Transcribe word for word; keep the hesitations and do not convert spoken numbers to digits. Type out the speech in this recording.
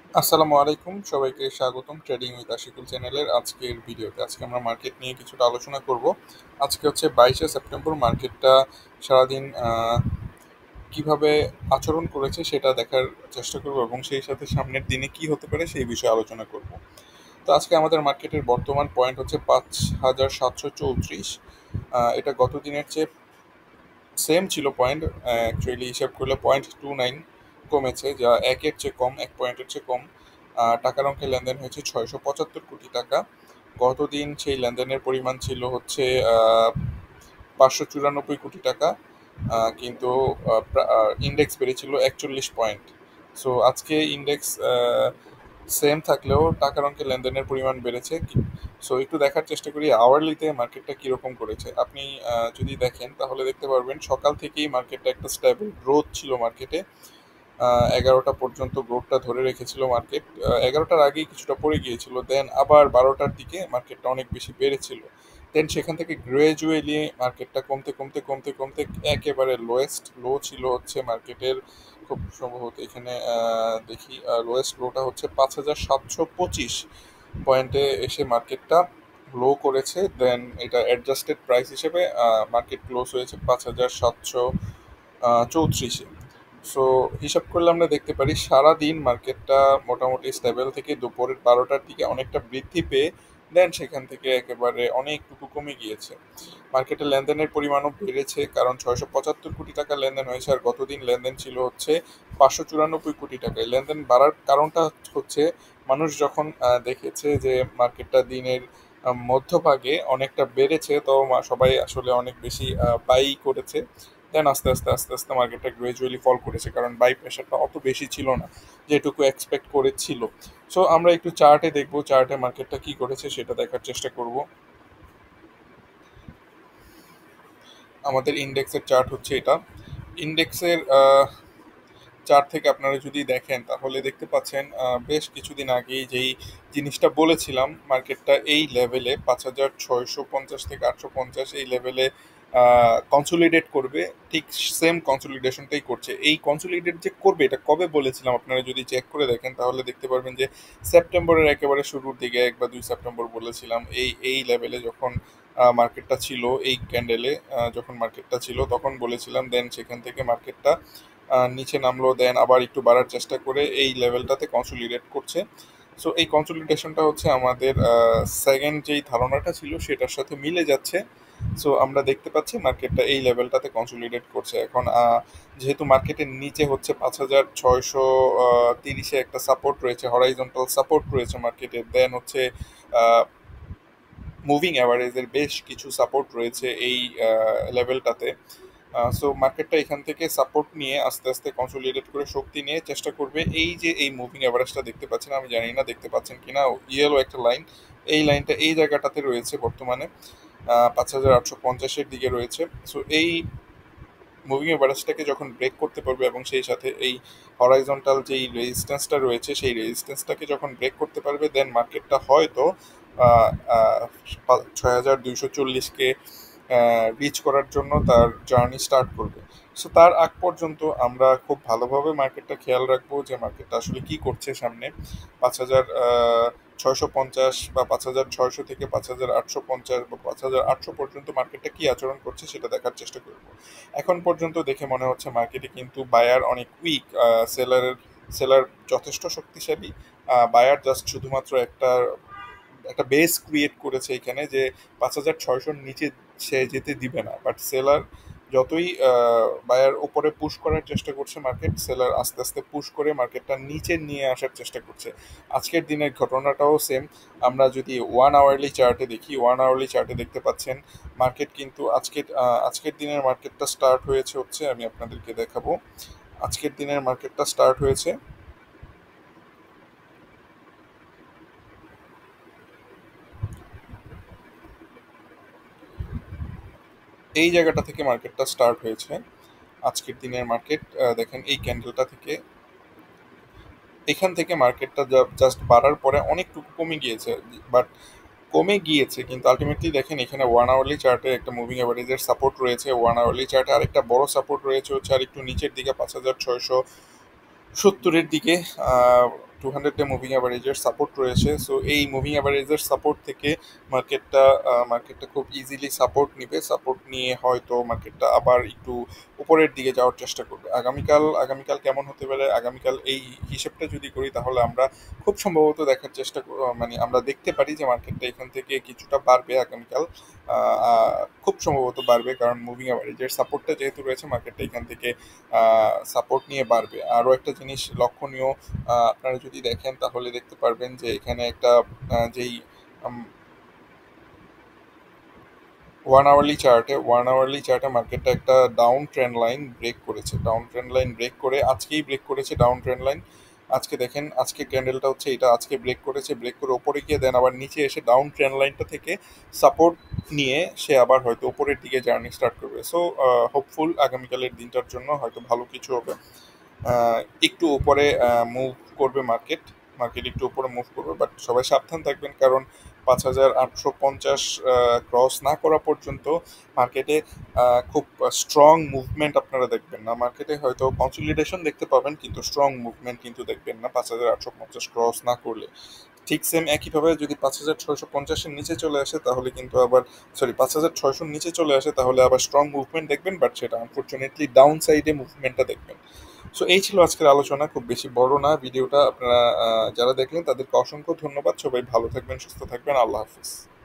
আসসালামু আলাইকুম, সবাইকে স্বাগতম ট্রেডিং উইথ আশিকুল চ্যানেলের আজকের ভিডিওতে। আজকে আমরা মার্কেট নিয়ে কিছুটা আলোচনা করব। আজকে হচ্ছে বাইশে সেপ্টেম্বর। মার্কেটটা সারাদিন আহ, কিভাবে আচরণ করেছে সেটা দেখার চেষ্টা করব এবং সেই সাথে সামনের দিনে কি হতে পারে সেই বিষয়ে আলোচনা করব। তো আজকে আমাদের মার্কেটের বর্তমান পয়েন্ট হচ্ছে পাঁচ হাজার সাতশো চৌত্রিশ। এটা গত দিনের চেয়ে সেম ছিল পয়েন্ট। অ্যাকচুয়ালি হিসাব করলে পয়েন্ট টু নাইন কমেছে, যা একের চেয়ে কম, এক পয়েন্টের চেয়ে কম। আহ, টাকার অঙ্কে লেনদেন হয়েছে ছয়শো পঁচাত্তর কোটি টাকা। গতদিন সেই লেনদেনের পরিমাণ ছিল হচ্ছে আহ, পাঁচশো চুরানব্বই কোটি টাকা। আহ, কিন্তু ইন্ডেক্স বেড়েছিল একচল্লিশ পয়েন্ট। সো আজকে ইন্ডেক্স সেম থাকলেও টাকার অঙ্কে লেনদেনের পরিমাণ বেড়েছে। সো একটু দেখার চেষ্টা করি আওয়ারলিতে মার্কেটটা কীরকম করেছে। আপনি আহ, যদি দেখেন তাহলে দেখতে পারবেন সকাল থেকেই মার্কেটটা একটা স্টেবল গ্রোথ ছিল মার্কেটে। এগারোটা পর্যন্ত গ্রোথটা ধরে রেখেছিল মার্কেট। এগারোটার আগেই কিছুটা পড়ে গিয়েছিল, দেন আবার বারোটার দিকে মার্কেটটা অনেক বেশি বেড়েছিল। দেন সেখান থেকে গ্রাজুয়ালি মার্কেটটা কমতে কমতে কমতে কমতে একেবারে লোয়েস্ট লো ছিল হচ্ছে মার্কেটের, খুব সম্ভবত এখানে আহ, দেখি লোয়েস্ট লোটা হচ্ছে পাঁচ হাজার সাতশো পঁচিশ পয়েন্টে এসে মার্কেটটা লো করেছে। দেন এটা অ্যাডজাস্টেড প্রাইস হিসেবে মার্কেট ক্লোজ হয়েছে পাঁচ হাজার সাতশো চৌত্রিশে। সো হিসাব করলে আমরা দেখতে পারি সারা দিন মার্কেটটা মোটামুটি স্টেবল থেকে দুপুরের বারোটার দিকে অনেকটা বৃদ্ধি পেয়ে দেন সেখান থেকে একেবারে অনেকটুকু কমে গিয়েছে। মার্কেটে লেনদেনের পরিমাণও বেড়েছে, কারণ ছয়শো পঁচাত্তর কোটি টাকা লেনদেন হয়েছে আর গতদিন লেনদেন ছিল হচ্ছে পাঁচশো চুরানব্বই কোটি টাকায়। লেনদেন বাড়ার কারণটা হচ্ছে মানুষ যখন আহ, দেখেছে যে মার্কেটটা দিনের আহ, মধ্যভাগে অনেকটা বেড়েছে, তো মা- সবাই আসলে অনেক বেশি বাই করেছে। দেন আস্তে আস্তে আস্তে আস্তে মার্কেটটা গ্রাজুয়ালি ফল করেছে, কারণ বাই প্রেশারটা অত বেশি ছিল না যেটুকু এক্সপেক্ট করেছিল। সো আমরা একটু চার্টে দেখবো, চার্টে মার্কেটটা কি করেছে সেটা দেখার চেষ্টা করব। আমাদের ইন্ডেক্সের চার্ট হচ্ছে এটা। ইন্ডেক্সের চার্ট থেকে আপনারা যদি দেখেন তাহলে দেখতে পাচ্ছেন আহ, বেশ কিছুদিন আগেই যেই জিনিসটা বলেছিলাম, মার্কেটটা এই লেভেলে পাঁচ হাজার ছয়শো পঞ্চাশ থেকে আটশো পঞ্চাশ এই লেভেলে কনসোলিডেট করবে। ঠিক সেম কনসোলিডেশনটাই করছে। এই কনসোলিডেট যে করবে এটা কবে বলেছিলাম আপনারা যদি চেক করে দেখেন তাহলে দেখতে পারবেন যে সেপ্টেম্বরের একেবারে শুরুর দিকে, এক বা দুই সেপ্টেম্বর বলেছিলাম। এই এই লেভেলে যখন মার্কেটটা ছিল, এই ক্যান্ডেলে যখন মার্কেটটা ছিল তখন বলেছিলাম। দেন সেখান থেকে মার্কেটটা আহ, নিচে নামলো, দেন আবার একটু বাড়ার চেষ্টা করে এই লেভেলটাতে কনসোলিডেট করছে। সো এই কনসোলিডেশনটা হচ্ছে আমাদের সেকেন্ড যেই ধারণাটা ছিল সেটার সাথে মিলে যাচ্ছে। সো আমরা দেখতে পাচ্ছি মার্কেটটা এই লেভেলটাতে কনসোলিডেট করছে এখন। আহ, যেহেতু মার্কেটের নিচে হচ্ছে পাঁচ হাজার ছয়শো তিরিশে একটা সাপোর্ট রয়েছে, হরাইজন্টাল সাপোর্ট রয়েছে মার্কেটের। দেন হচ্ছে মুভিং অ্যাভারেজের বেশ কিছু সাপোর্ট রয়েছে এই লেভেলটাতে। সো মার্কেটটা এখান থেকে সাপোর্ট নিয়ে আস্তে আস্তে কনসোলিডেট করে শক্তি নিয়ে চেষ্টা করবে। এই যে এই মুভিং অ্যাভারেজটা দেখতে পাচ্ছেন, আমি জানি না দেখতে পাচ্ছেন কিনা, ইয়েলো একটা লাইন, এই লাইনটা এই জায়গাটাতে রয়েছে বর্তমানে পাঁচ হাজার আটশো পঞ্চাশের দিকে রয়েছে। সো এই মুভিং এভারেজটাকে যখন ব্রেক করতে পারবে এবং সেই সাথে এই হরাইজন্টাল যেই রেজিস্ট্যান্সটা রয়েছে সেই রেজিস্ট্যান্সটাকে যখন ব্রেক করতে পারবে, দেন মার্কেটটা হয়তো ছয় হাজার দুইশো চল্লিশকে রিচ করার জন্য তার জার্নি স্টার্ট করবে। সো তার আগ পর্যন্ত আমরা খুব ভালোভাবে মার্কেটটা খেয়াল রাখবো যে মার্কেটটা আসলে কি করছে সামনে। পাঁচ হাজার ছয়শো পঞ্চাশ বা পাঁচ হাজার ছয়শো থেকে পাঁচ হাজার আটশো পঞ্চাশ বা পাঁচ হাজার আটশো পর্যন্ত মার্কেটটা কি আচরণ করছে সেটা দেখার চেষ্টা করব। এখন পর্যন্ত দেখে মনে হচ্ছে মার্কেটে কিন্তু বায়ার অনেক উইক, সেলারের সেলার যথেষ্ট শক্তিশালী। বায়ার জাস্ট শুধুমাত্র একটা একটা বেস ক্রিয়েট করেছে এখানে যে পাঁচ হাজার ছয়শোর নিচে সে যেতে দিবে না, বাট সেলার যতই বায়ার উপরে পুশ করার চেষ্টা করছে মার্কেট, সেলার আস্তে আস্তে পুশ করে মার্কেটটা নিচে নিয়ে আসার চেষ্টা করছে। আজকের দিনের ঘটনাটাও সেম। আমরা যদি ওয়ান আওয়ারলি চার্টে দেখি, ওয়ান আওয়ারলি চার্টে দেখতে পাচ্ছেন মার্কেট কিন্তু আজকের আহ, আজকের দিনের মার্কেটটা স্টার্ট হয়েছে হচ্ছে, আমি আপনাদেরকে দেখাবো। আজকের দিনের মার্কেটটা স্টার্ট হয়েছে এই জায়গাটা থেকে, মার্কেটটা স্টার্ট হয়েছে আজকের দিনের মার্কেট। দেখেন এই ক্যান্ডেলটা থেকে, এখান থেকে মার্কেটটা জাস্ট বাড়ার পরে অনেকটুকু কমে গিয়েছে। বাট কমে গিয়েছে কিন্তু আলটিমেটলি দেখেন এখানে ওয়ান আওয়ারলি চার্টে একটা মুভিং অ্যাভারেজের সাপোর্ট রয়েছে। ওয়ান আওয়ারলি চার্টে আরেকটা বড় সাপোর্ট রয়েছে হচ্ছে আর একটু নিচের দিকে পাঁচ হাজার ছয়শো সত্তরের দিকে। টু হান্ড্রেড ডে মুভিং অ্যাভারেজের সাপোর্ট রয়েছে। সো এই মুভিং অ্যাভারেজের সাপোর্ট থেকে মার্কেটটা মার্কেটটা খুব ইজিলি সাপোর্ট নিবে। সাপোর্ট নিয়ে হয়তো মার্কেটটা আবার একটু উপরের দিকে যাওয়ার চেষ্টা করবে। আগামীকাল আগামীকাল কেমন হতে পারে, আগামীকাল এই হিসেবটা যদি করি তাহলে আমরা খুব সম্ভবত দেখার চেষ্টা কর- মানে আমরা দেখতে পারি যে মার্কেটটা এখান থেকে কিছুটা বাড়বে আগামীকাল। আহ, আহ, খুব সম্ভবত বাড়বে, কারণ মুভিং অ্যাভারেজের সাপোর্টটা যেহেতু রয়েছে মার্কেটটা এখান থেকে সাপোর্ট নিয়ে বাড়বে। আরও একটা জিনিস লক্ষণীয়, আহ, আপনারা যদি দেখেন তাহলে দেখতে পারবেন যে এখানে একটা আহ, যেই ওয়ান আওয়ারলি চার্টে ওয়ান আওয়ারলি চার্টে মার্কেটটা একটা ডাউন ট্রেন্ড লাইন ব্রেক করেছে। ডাউন ট্রেন্ড লাইন ব্রেক করে আজকেই ব্রেক করেছে ডাউন ট্রেন্ড লাইন। আজকে দেখেন, আজকে ক্যান্ডেলটা হচ্ছে এটা আজকে ব্রেক করেছে, ব্রেক করে ওপরে গিয়ে দেন আবার নিচে এসে ডাউন ট্রেন্ড লাইনটা থেকে সাপোর্ট নিয়ে সে আবার হয়তো উপরের দিকে জার্নি স্টার্ট করবে। সো হোপফুল আগামীকালের দিনটার জন্য হয়তো ভালো কিছু হবে। আহ, একটু উপরে মুভ করবে মার্কেট, মার্কেট একটু উপরে মুভ করবে, বাট সবাই সাবধান থাকবেন, কারণ পাঁচ হাজার আটশো পঞ্চাশ ক্রস না করা পর্যন্ত মার্কেটে খুব স্ট্রং মুভমেন্ট আপনারা দেখবেন না। মার্কেটে হয়তো কনসলিডেশন দেখতে পাবেন, কিন্তু স্ট্রং মুভমেন্ট কিন্তু দেখবেন না পাঁচ হাজার আটশো পঞ্চাশ ক্রস না করলে। ঠিক সেম একইভাবে যদি পাঁচ হাজার ছয়শো পঞ্চাশের নিচে চলে আসে তাহলে কিন্তু আবার, সরি, পাঁচ হাজার ছয়শোর নিচে চলে আসে তাহলে আবার স্ট্রং মুভমেন্ট দেখবেন, বাট সেটা আনফর্চুনেটলি ডাউন সাইডে মুভমেন্টটা দেখবেন। সো এই ছিল আজকের আলোচনা, খুব বেশি বড় না ভিডিওটা। আপনারা আহ, যারা দেখলেন তাদেরকে অসংখ্য ধন্যবাদ। সবাই ভালো থাকবেন, সুস্থ থাকবেন, আল্লাহ হাফিজ।